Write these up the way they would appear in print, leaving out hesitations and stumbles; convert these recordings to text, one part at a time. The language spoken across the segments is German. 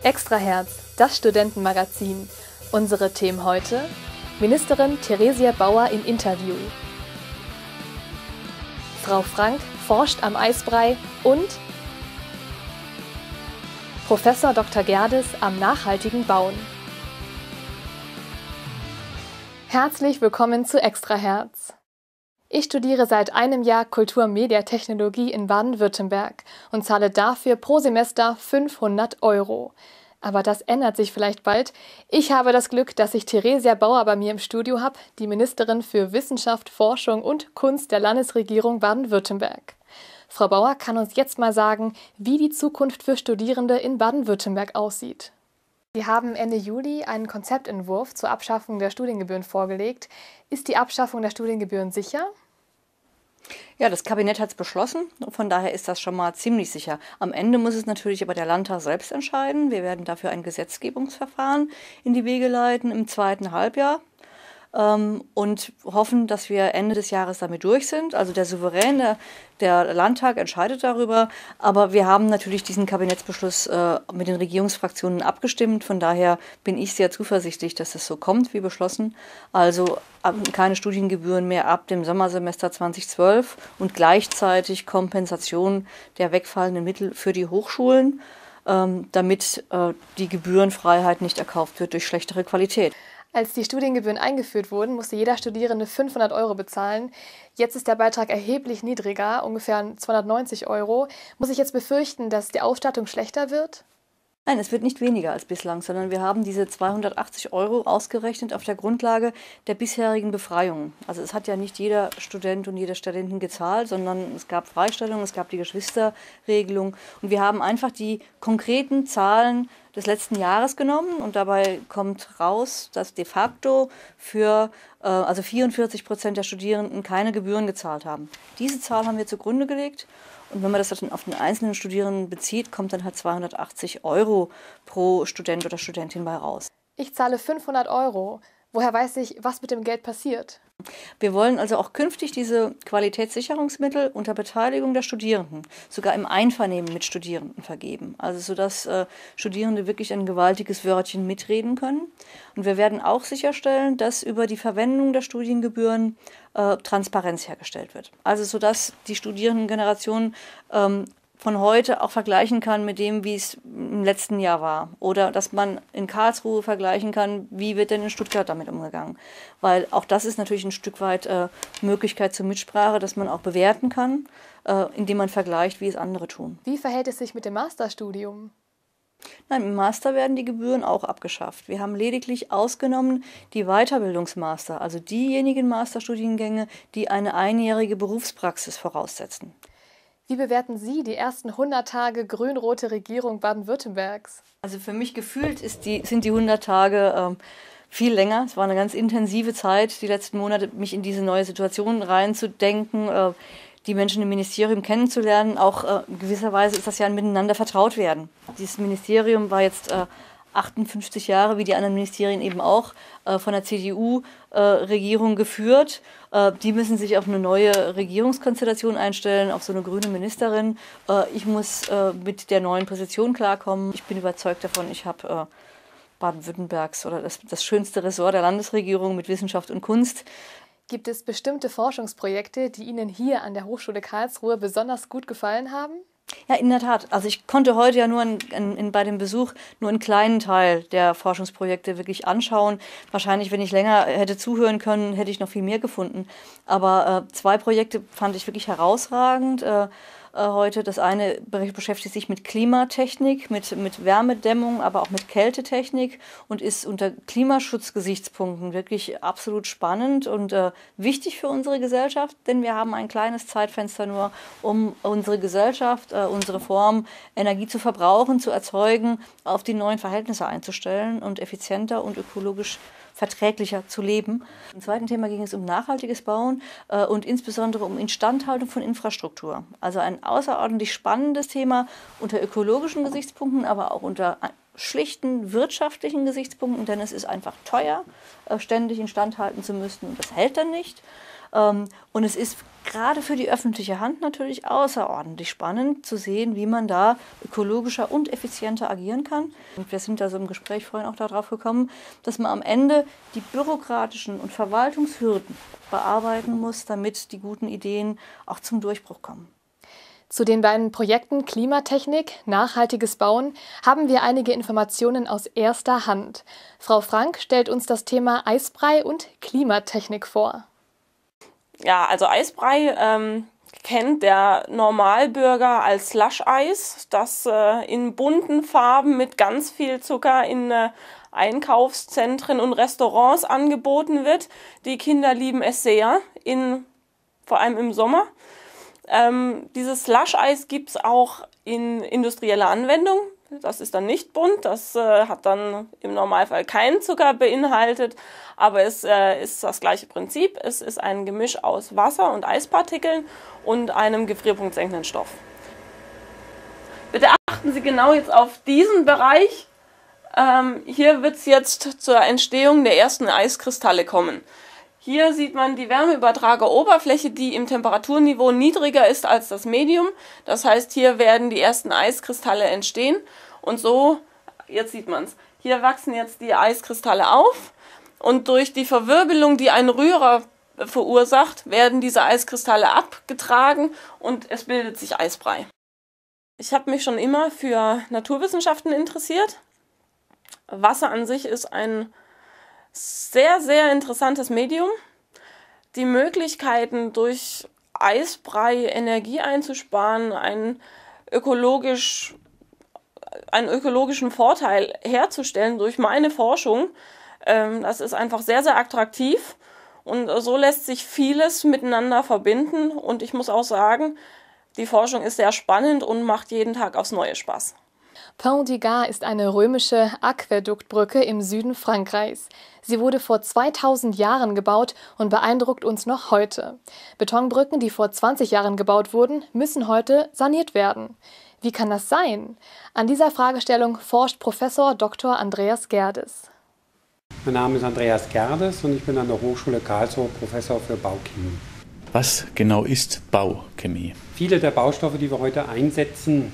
Extraherz, das Studentenmagazin. Unsere Themen heute: Ministerin Theresia Bauer im Interview. Frau Frank forscht am Eisbrei und Professor Dr. Gerdes am nachhaltigen Bauen. Herzlich willkommen zu Extraherz. Ich studiere seit einem Jahr Kultur-Media-Technologie in Baden-Württemberg und zahle dafür pro Semester 500 €. Aber das ändert sich vielleicht bald. Ich habe das Glück, dass ich Theresia Bauer bei mir im Studio habe, die Ministerin für Wissenschaft, Forschung und Kunst der Landesregierung Baden-Württemberg. Frau Bauer kann uns jetzt mal sagen, wie die Zukunft für Studierende in Baden-Württemberg aussieht. Sie haben Ende Juli einen Konzeptentwurf zur Abschaffung der Studiengebühren vorgelegt. Ist die Abschaffung der Studiengebühren sicher? Ja, das Kabinett hat es beschlossen, von daher ist das schon mal ziemlich sicher. Am Ende muss es natürlich aber der Landtag selbst entscheiden. Wir werden dafür ein Gesetzgebungsverfahren in die Wege leiten im zweiten Halbjahr und hoffen, dass wir Ende des Jahres damit durch sind. Also der Souverän, der Landtag entscheidet darüber, aber wir haben natürlich diesen Kabinettsbeschluss mit den Regierungsfraktionen abgestimmt. Von daher bin ich sehr zuversichtlich, dass es so kommt wie beschlossen. Also keine Studiengebühren mehr ab dem Sommersemester 2012 und gleichzeitig Kompensation der wegfallenden Mittel für die Hochschulen, damit die Gebührenfreiheit nicht erkauft wird durch schlechtere Qualität. Als die Studiengebühren eingeführt wurden, musste jeder Studierende 500 € bezahlen. Jetzt ist der Beitrag erheblich niedriger, ungefähr 290 €. Muss ich jetzt befürchten, dass die Ausstattung schlechter wird? Nein, es wird nicht weniger als bislang, sondern wir haben diese 280 € ausgerechnet auf der Grundlage der bisherigen Befreiungen. Also es hat ja nicht jeder Student und jede Studentin gezahlt, sondern es gab Freistellungen, es gab die Geschwisterregelung und wir haben einfach die konkreten Zahlen des letzten Jahres genommen und dabei kommt raus, dass de facto für 44% der Studierenden keine Gebühren gezahlt haben. Diese Zahl haben wir zugrunde gelegt. Und wenn man das dann auf den einzelnen Studierenden bezieht, kommt dann halt 280 € pro Student oder Studentin bei raus. Ich zahle 500 €. Woher weiß ich, was mit dem Geld passiert? Wir wollen also auch künftig diese Qualitätssicherungsmittel unter Beteiligung der Studierenden, sogar im Einvernehmen mit Studierenden vergeben. Also sodass Studierende wirklich ein gewaltiges Wörtchen mitreden können. Und wir werden auch sicherstellen, dass über die Verwendung der Studiengebühren Transparenz hergestellt wird. Also sodass die Studierendengeneration von heute auch vergleichen kann mit dem, wie es im letzten Jahr war. Oder dass man in Karlsruhe vergleichen kann, wie wird denn in Stuttgart damit umgegangen. Weil auch das ist natürlich ein Stück weit Möglichkeit zur Mitsprache, dass man auch bewerten kann, indem man vergleicht, wie es andere tun. Wie verhält es sich mit dem Masterstudium? Nein, im Master werden die Gebühren auch abgeschafft. Wir haben lediglich ausgenommen die Weiterbildungsmaster, also diejenigen Masterstudiengänge, die eine einjährige Berufspraxis voraussetzen. Wie bewerten Sie die ersten 100 Tage grün-rote Regierung Baden-Württembergs? Also für mich gefühlt sind die 100 Tage viel länger. Es war eine ganz intensive Zeit, die letzten Monate, mich in diese neue Situation reinzudenken, die Menschen im Ministerium kennenzulernen. Auch in gewisser Weise ist das ja ein Miteinander vertraut werden. Dieses Ministerium war jetzt 58 Jahre, wie die anderen Ministerien eben auch, von der CDU-Regierung geführt. Die müssen sich auf eine neue Regierungskonstellation einstellen, auf so eine grüne Ministerin. Ich muss mit der neuen Position klarkommen. Ich bin überzeugt davon, ich habe Baden-Württembergs oder das schönste Ressort der Landesregierung mit Wissenschaft und Kunst. Gibt es bestimmte Forschungsprojekte, die Ihnen hier an der Hochschule Karlsruhe besonders gut gefallen haben? Ja, in der Tat. Also ich konnte heute ja nur bei dem Besuch nur einen kleinen Teil der Forschungsprojekte wirklich anschauen. Wahrscheinlich, wenn ich länger hätte zuhören können, hätte ich noch viel mehr gefunden. Aber 2 Projekte fand ich wirklich herausragend heute. Das eine beschäftigt sich mit Klimatechnik, mit Wärmedämmung, aber auch mit Kältetechnik und ist unter Klimaschutzgesichtspunkten wirklich absolut spannend und wichtig für unsere Gesellschaft, denn wir haben ein kleines Zeitfenster nur, um unsere Gesellschaft, unsere Form, Energie zu verbrauchen, zu erzeugen, auf die neuen Verhältnisse einzustellen und effizienter und ökologisch verträglicher zu leben. Im zweiten Thema ging es um nachhaltiges Bauen und insbesondere um Instandhaltung von Infrastruktur. Also ein außerordentlich spannendes Thema unter ökologischen Gesichtspunkten, aber auch unter schlichten wirtschaftlichen Gesichtspunkten, denn es ist einfach teuer, ständig instand halten zu müssen und das hält dann nicht. Und es ist gerade für die öffentliche Hand natürlich außerordentlich spannend zu sehen, wie man da ökologischer und effizienter agieren kann. Und wir sind da so im Gespräch vorhin auch darauf gekommen, dass man am Ende die bürokratischen und Verwaltungshürden bearbeiten muss, damit die guten Ideen auch zum Durchbruch kommen. Zu den beiden Projekten Klimatechnik, nachhaltiges Bauen haben wir einige Informationen aus erster Hand. Frau Frank stellt uns das Thema Eisbrei und Klimatechnik vor. Ja, also Eisbrei kennt der Normalbürger als Slush-Eis, das in bunten Farben mit ganz viel Zucker in Einkaufszentren und Restaurants angeboten wird. Die Kinder lieben es sehr, vor allem im Sommer. Dieses Slush-Eis gibt es auch in industrieller Anwendung. Das ist dann nicht bunt, das hat dann im Normalfall keinen Zucker beinhaltet, aber es ist das gleiche Prinzip. Es ist ein Gemisch aus Wasser und Eispartikeln und einem gefrierpunktsenkenden Stoff. Bitte achten Sie genau jetzt auf diesen Bereich. Hier wird es jetzt zur Entstehung der ersten Eiskristalle kommen. Hier sieht man die Wärmeübertrageroberfläche, die im Temperaturniveau niedriger ist als das Medium. Das heißt, hier werden die ersten Eiskristalle entstehen. Und so, jetzt sieht man es, hier wachsen jetzt die Eiskristalle auf. Und durch die Verwirbelung, die ein Rührer verursacht, werden diese Eiskristalle abgetragen und es bildet sich Eisbrei. Ich habe mich schon immer für Naturwissenschaften interessiert. Wasser an sich ist ein sehr, sehr interessantes Medium. Die Möglichkeiten, durch Eisbrei Energie einzusparen, einen ökologischen Vorteil herzustellen durch meine Forschung, das ist einfach sehr, sehr attraktiv. Und so lässt sich vieles miteinander verbinden. Und ich muss auch sagen, die Forschung ist sehr spannend und macht jeden Tag aufs Neue Spaß. Pont du Gard ist eine römische Aquäduktbrücke im Süden Frankreichs. Sie wurde vor 2000 Jahren gebaut und beeindruckt uns noch heute. Betonbrücken, die vor 20 Jahren gebaut wurden, müssen heute saniert werden. Wie kann das sein? An dieser Fragestellung forscht Professor Dr. Andreas Gerdes. Mein Name ist Andreas Gerdes und ich bin an der Hochschule Karlsruhe Professor für Bauchemie. Was genau ist Bauchemie? Viele der Baustoffe, die wir heute einsetzen,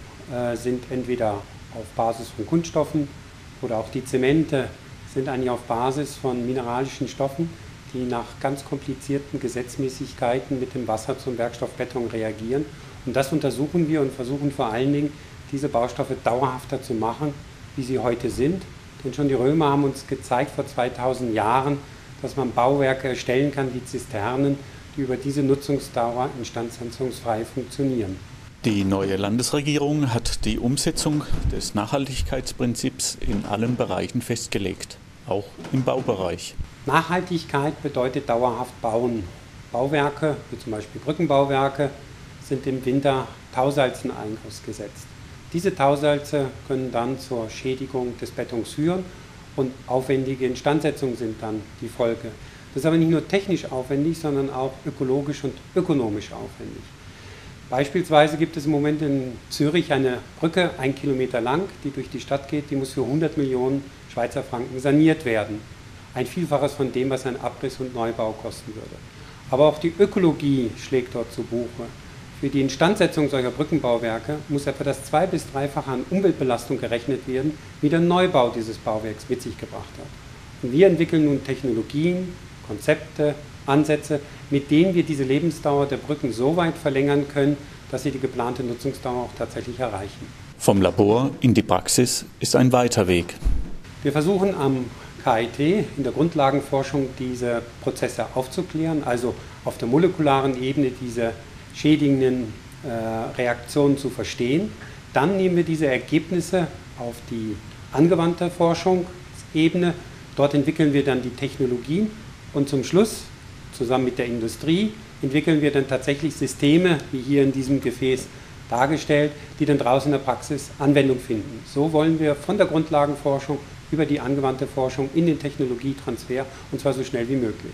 sind entweder auf Basis von Kunststoffen oder auch die Zemente sind eigentlich auf Basis von mineralischen Stoffen, die nach ganz komplizierten Gesetzmäßigkeiten mit dem Wasser zum Werkstoff Beton reagieren. Und das untersuchen wir und versuchen vor allen Dingen, diese Baustoffe dauerhafter zu machen, wie sie heute sind. Denn schon die Römer haben uns gezeigt vor 2000 Jahren, dass man Bauwerke erstellen kann wie Zisternen, die über diese Nutzungsdauer instandsetzungsfrei funktionieren. Die neue Landesregierung hat die Umsetzung des Nachhaltigkeitsprinzips in allen Bereichen festgelegt, auch im Baubereich. Nachhaltigkeit bedeutet dauerhaft bauen. Bauwerke, wie zum Beispiel Brückenbauwerke, sind im Winter Tausalzen ausgesetzt. Diese Tausalze können dann zur Schädigung des Betons führen und aufwendige Instandsetzungen sind dann die Folge. Das ist aber nicht nur technisch aufwendig, sondern auch ökologisch und ökonomisch aufwendig. Beispielsweise gibt es im Moment in Zürich eine Brücke, 1 Kilometer lang, die durch die Stadt geht, die muss für 100 Millionen Schweizer Franken saniert werden. Ein Vielfaches von dem, was ein Abriss und Neubau kosten würde. Aber auch die Ökologie schlägt dort zu Buche. Für die Instandsetzung solcher Brückenbauwerke muss etwa das 2- bis 3-fache an Umweltbelastung gerechnet werden, wie der Neubau dieses Bauwerks mit sich gebracht hat. Und wir entwickeln nun Technologien, Konzepte, Ansätze, mit denen wir diese Lebensdauer der Brücken so weit verlängern können, dass sie die geplante Nutzungsdauer auch tatsächlich erreichen. Vom Labor in die Praxis ist ein weiter Weg. Wir versuchen am KIT in der Grundlagenforschung diese Prozesse aufzuklären, also auf der molekularen Ebene diese schädigenden Reaktionen zu verstehen. Dann nehmen wir diese Ergebnisse auf die angewandte Forschungsebene. Dort entwickeln wir dann die Technologien und zum Schluss, zusammen mit der Industrie, entwickeln wir dann tatsächlich Systeme, wie hier in diesem Gefäß dargestellt, die dann draußen in der Praxis Anwendung finden. So wollen wir von der Grundlagenforschung über die angewandte Forschung in den Technologietransfer und zwar so schnell wie möglich.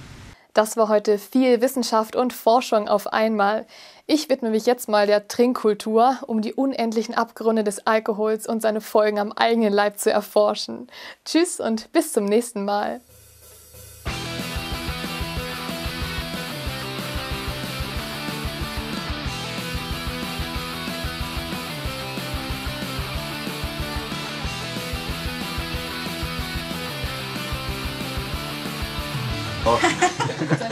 Das war heute viel Wissenschaft und Forschung auf einmal. Ich widme mich jetzt mal der Trinkkultur, um die unendlichen Abgründe des Alkohols und seine Folgen am eigenen Leib zu erforschen. Tschüss und bis zum nächsten Mal. Oh.